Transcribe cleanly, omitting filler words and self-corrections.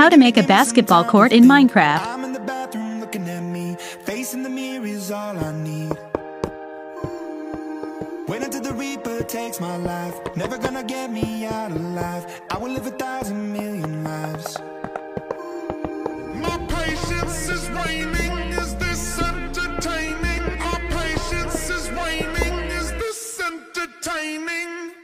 How to make a basketball court in Minecraft. I'm in the bathroom looking at me. Facing the mirror is all I need. Wait until the Reaper takes my life. Never gonna get me out alive. I will live 1,000,000,000 lives. My patience is waning. Is this entertaining? Our patience is waning. Is this entertaining?